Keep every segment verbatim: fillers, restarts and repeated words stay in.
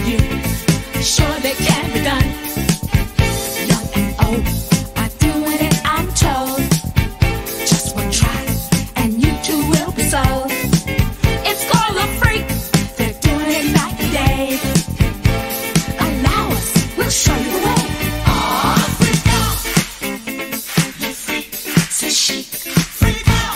you. Surely can be done. Young and old are doing it, I'm told. Just one try, and you too will be sold. It's called a freak. They're doing it night and day. Allow us, we'll show you the way. Oh, freak out. Le Freak, c'est chic. Freak out.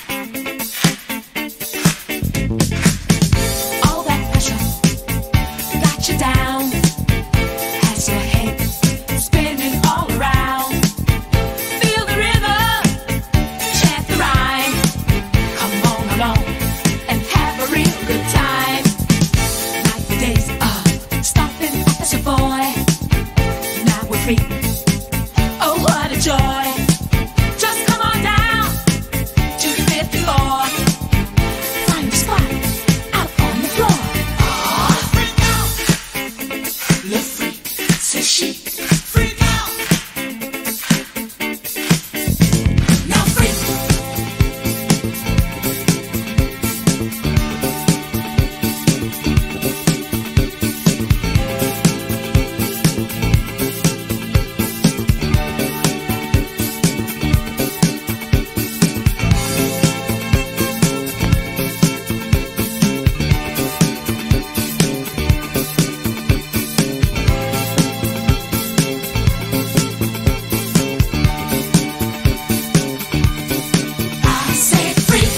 All that pressure got you down. Has your head spinning all around. Feel the rhythm, chant the rhyme. Come on along and have a real good time. Like the days of stomping as a boy. Now we're free. Oh, what a joy. Just come on down to fifty-four. Find a spot out on the floor. Oh, freak out. Le Freak, c'est chic. Freak out. Now freak. I say freak.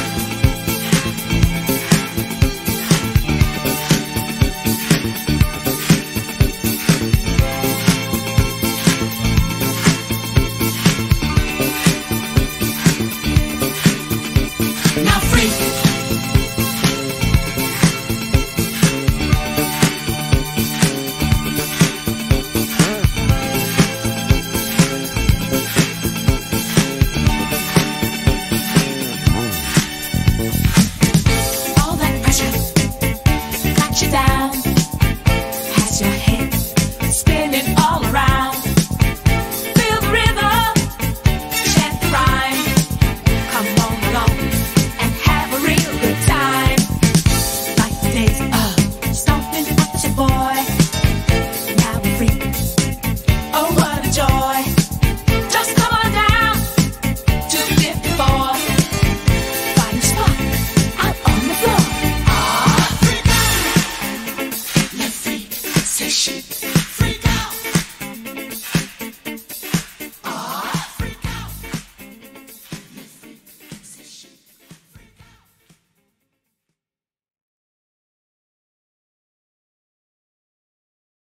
Now freak. All that pressure got you down. Has your head spinning all around. Feel the rhythm, chant the rhyme. Come on along and have a real good time. Like the days of stomping at your boy. Now we're free. Oh, what a joy. Just come on down to fifty-four. Find a spot out on the floor. Ah, freak out. Le Freak, c'est chic.